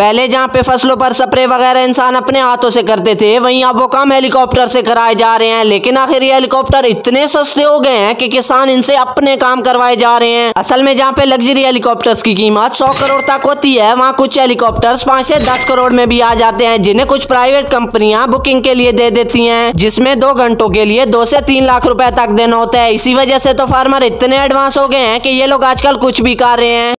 पहले जहाँ पे फसलों पर स्प्रे वगैरह इंसान अपने हाथों से करते थे, वहीं अब वो काम हेलीकॉप्टर से कराए जा रहे हैं। लेकिन आखिर ये हेलीकॉप्टर इतने सस्ते हो गए हैं कि किसान इनसे अपने काम करवाए जा रहे हैं। असल में जहाँ पे लग्जरी हेलीकॉप्टर्स की कीमत 100 करोड़ तक होती है, वहाँ कुछ हेलीकॉप्टर्स 5 से 10 करोड़ में भी आ जाते हैं, जिन्हें कुछ प्राइवेट कंपनियां बुकिंग के लिए दे देती हैं, जिसमें 2 घंटों के लिए 2 से 3 लाख रुपए तक देना होता है। इसी वजह से तो फार्मर इतने एडवांस हो गए हैं कि ये लोग आजकल कुछ भी कर रहे हैं।